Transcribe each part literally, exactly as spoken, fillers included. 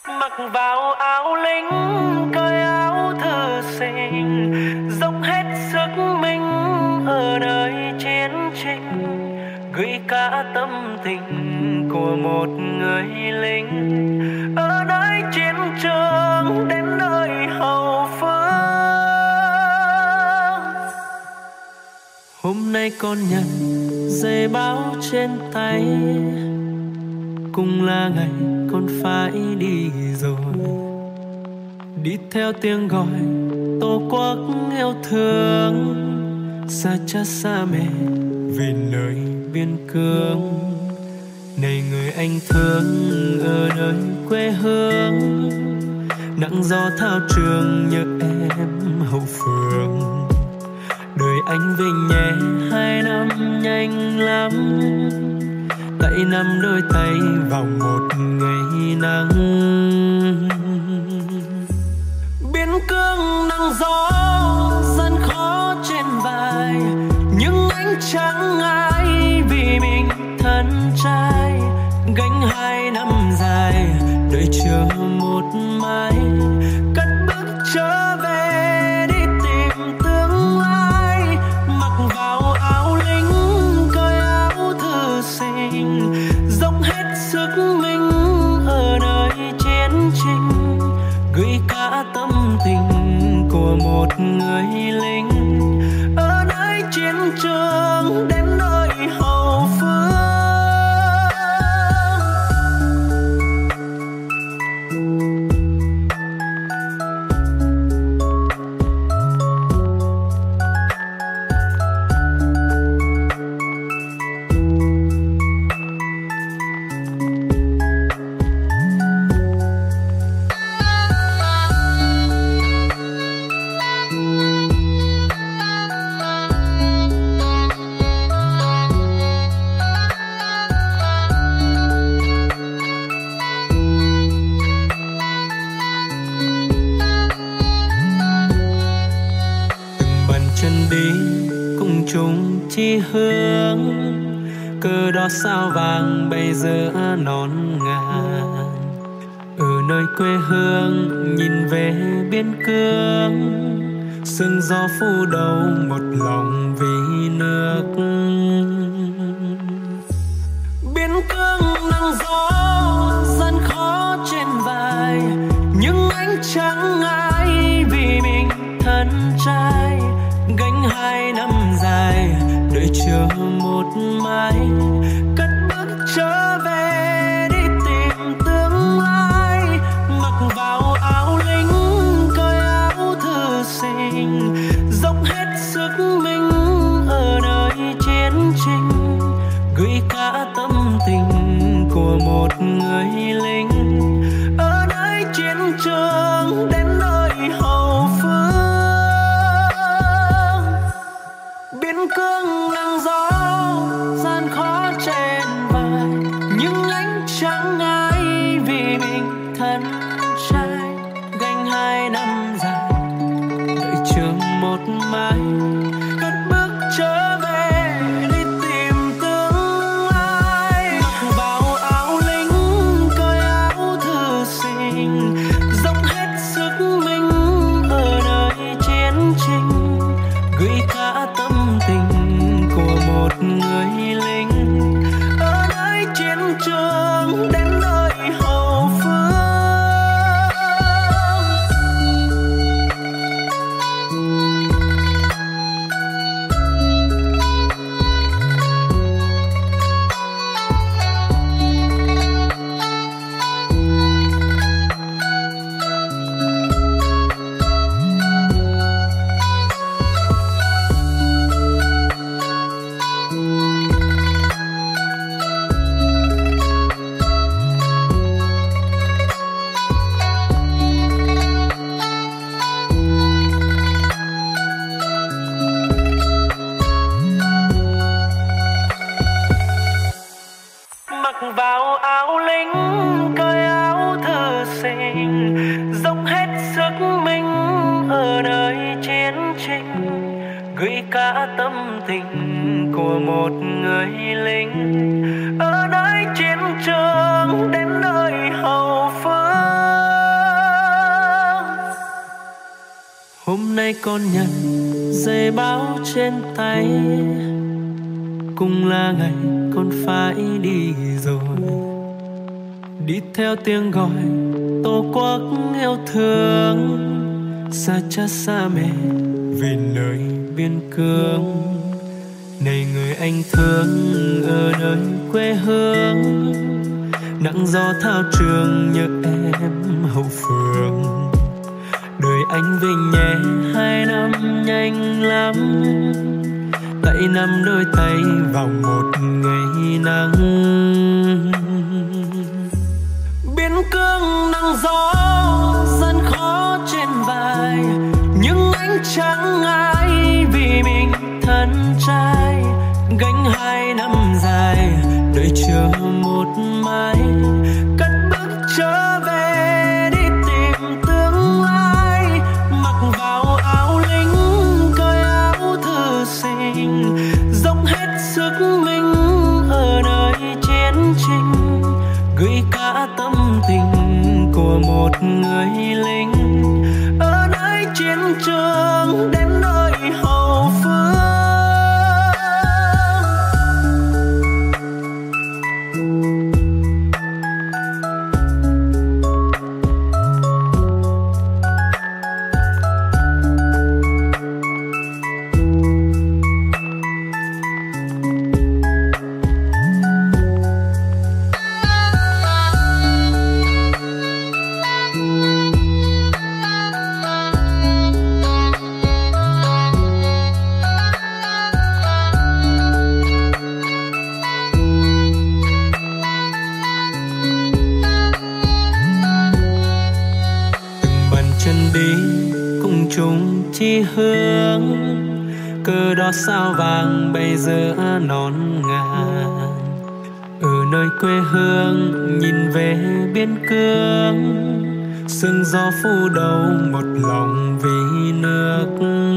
Mặc vào áo lính, cởi áo thư sinh, dốc hết sức mình ở nơi chiến tranh, gửi cả tâm tình của một người lính ở nơi chiến trường đến nơi hậu phương. Hôm nay con nhận giấy báo trên tay, cũng là ngày con phải đi rồi, đi theo tiếng gọi tổ quốc yêu thương, xa cha xa mẹ về nơi biên cương. Này người anh thương ở nơi quê hương, nắng gió thao trường nhớ em hậu phương. Đời anh về nhé hai năm nhanh lắm, tay nắm đôi tay vào một ngày nắng. Biên cương nắng gió gian khó trên vai, nhưng anh chẳng ngại vì mình thân trai. Gánh hai năm dài đợi chờ một mai, cất bước trở về đi tìm tương lai. Mặc vào áo lính, cởi áo thư sinh, dốc hết sức mình ở nơi chiến tranh, gửi cả tâm tình của một người lính ở nơi chiến trường đến nơi hậu phương. Chi hướng cờ đỏ sao vàng bay giữa nón ngàn, ở nơi quê hương nhìn về biên cương, sương gió phủ đầu một lòng vì nước. Biên cương nắng gió gian khó trên vai, nhưng anh chẳng ngại vì mình thân trai. Gánh hai năm dài đợi chờ một mai, cất bước trở về đi tìm tương lai. Mặc vào áo lính, cởi áo thư sinh, dốc hết sức mình ở nơi chiến tranh, gửi cả tâm tình của một người lính ở nơi chiến trường đến nơi hậu phương. Biên cương nắng gió gian khó trên vai, nhưng anh chẳng ngại vì mình thân trai. Gánh hai năm dài đợi chờ một mai, cất bước trở về đi tìm tương lai. Mặc vào áo lính, cởi áo thư sinh, dốc hết sức mình ở nơi chiến tranh, gửi cả tâm tình của một người lính ở nơi chiến trường đến nơi hậu phương. Vào áo lính, cởi áo thư sinh, dốc hết sức mình ở nơi chiến tranh, gửi cả tâm tình của một người lính ở nơi chiến trường đến nơi hậu phương. nay con nhận giấy báo trên tay, cũng là ngày con phải đi rồi, đi theo tiếng gọi tổ quốc yêu thương, xa cha xa mẹ về nơi biên cương. Này người anh thương ở nơi quê hương, nắng gió thao trường nhớ em hậu phương. Đời anh về nhé hai năm nhanh lắm, tay nắm đôi tay vào một ngày nắng. Biên cương nắng gió gian khó trên vai, nhưng anh chẳng ngại vì mình thân trai. Gánh hai năm dài đợi chờ một mai, cất bước trở về đi tìm tương lai. Mặc vào áo lính cởi áo thư sinh, dốc hết sức mình ở nơi chiến tranh, gửi cả tâm tình của một người lính ở nơi chiến trường đến nơi hậu phương. Chi hướng cờ đỏ sao vàng bay giữa non ngàn, ở nơi quê hương nhìn về biên cương, sương gió phủ đầu một lòng vì nước.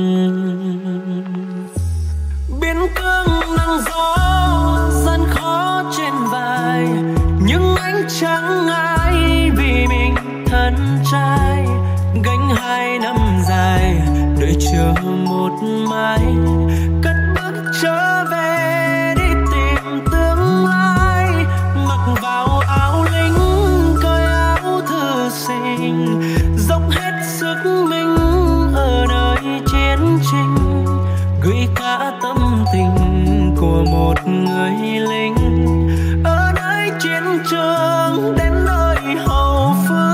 Biên cương nắng gió gian khó trên vai, nhưng anh chẳng ngại vì mình thân trai. Gánh hai năm dài đợi chờ một mai, cất bước trở về đi tìm tương lai. Mặc vào áo lính cởi áo thư sinh, dốc hết sức mình ở nơi chiến tranh, gửi cả tâm tình của một người lính ở nơi chiến trường đến nơi hậu phương.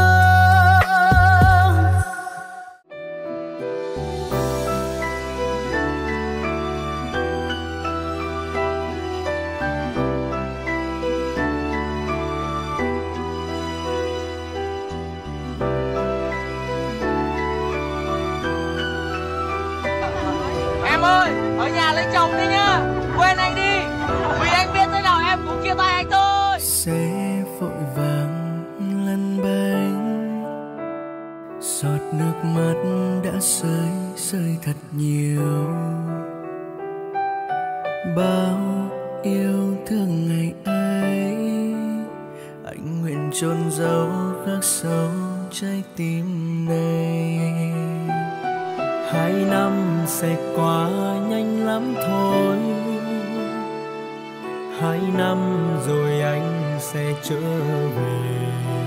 Ở nhà lấy chồng đi nhá, quên anh đi, vì anh biết thế nào em cũng chia tay anh thôi. Sẽ vội vàng lăn bánh, giọt nước mắt đã rơi rơi thật nhiều. Bao yêu thương ngày ấy, anh nguyện chôn giấu khắc sâu trái tim này. Hai năm sẽ qua nhanh lắm thôi, hai năm rồi anh sẽ trở về.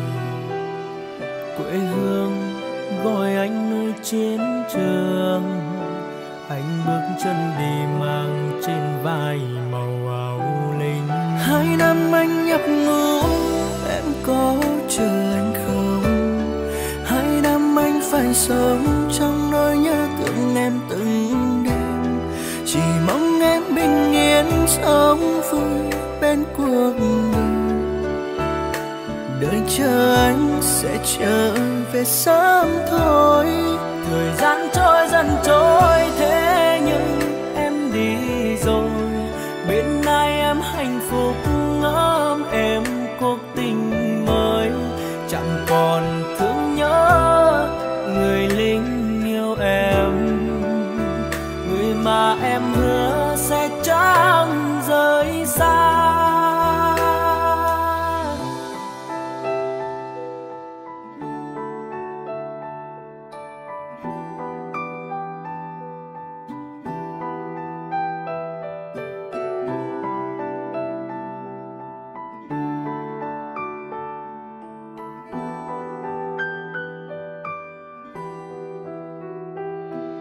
Quê hương gọi anh nơi chiến trường, anh bước chân đi mang trên vai màu áo lính. Hai năm anh nhập ngũ, em có chờ anh không? Hai năm anh phải sống trong nỗi nhớ thương em từng đêm, chỉ mong em bình yên sống vui bên cuộc đời. Đợi chờ anh sẽ trở về sớm thôi. Thời gian trôi dần trôi, thế nhưng em đi rồi. Bên ai em hạnh phúc ngắm em cuộc tình mới, chẳng còn thương nhớ người lính yêu em, người mà em hứa sẽ chẳng rời xa.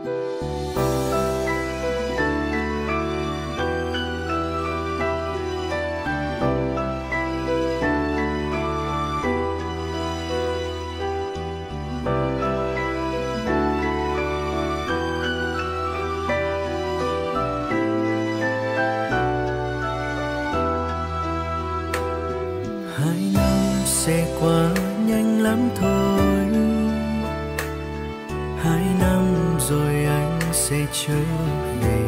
Hai năm sẽ qua nhanh lắm thôi, hai năm rồi anh sẽ trở về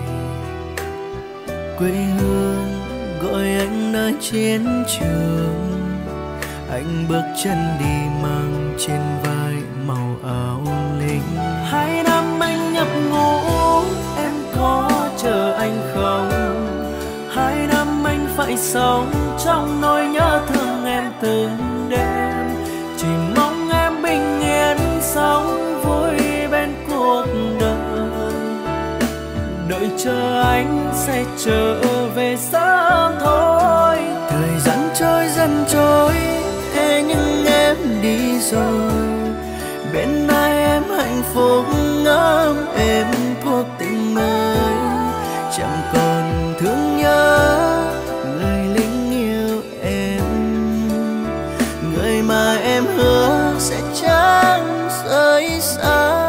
quê hương gọi anh nơi chiến trường. Anh bước chân đi mang trên vai màu áo lính. Hai năm anh nhập ngũ, em có chờ anh không? Hai năm anh phải sống trong nỗi nhớ thương em từng đêm. Chỉ mong em bình yên sống vui bên cuộc đời. Đợi chờ anh sẽ trở về sớm thôi. Thời gian trôi dần trôi, thế nhưng em đi rồi. Bên ai em hạnh phúc ngắm em cuộc tình mới. Chẳng còn thương nhớ người lính yêu em, người mà em hứa sẽ chẳng rời xa.